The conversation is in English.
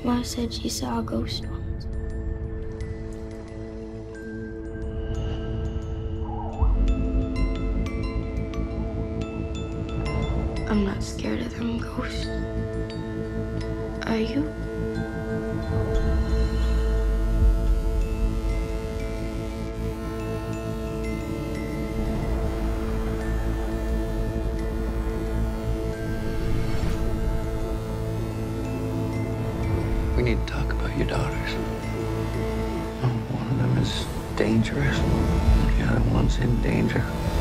Ma said she saw a ghost once. I'm not scared of them ghosts. Are you? We need to talk about your daughters. One of them is dangerous. The other one's in danger.